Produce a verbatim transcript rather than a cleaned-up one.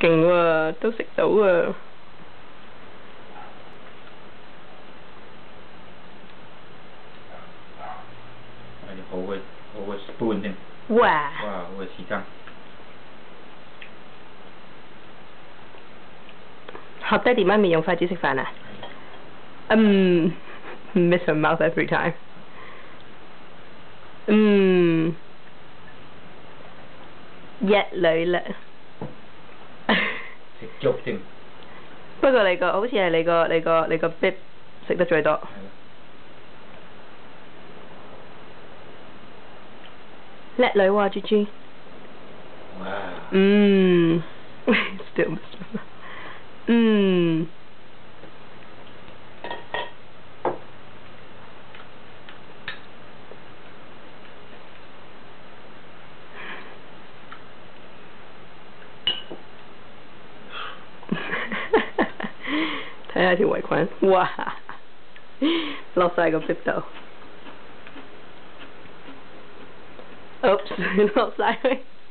勁喎，都食到啊！ 好嘅好嘅 spoon 添。 哇！ 哇！好嘅匙羹。 學爹哋媽咪用筷子食飯啊？嗯 ，miss her mouth every time。嗯，一女啦。 食粥添。 不過你個好似係你個你個你個 bib 食得最多。叻女喎，豬豬。 哇！ 嗯，still 嗯。睇下條圍裙，哇！落晒個 bib 度。Oops，落晒去。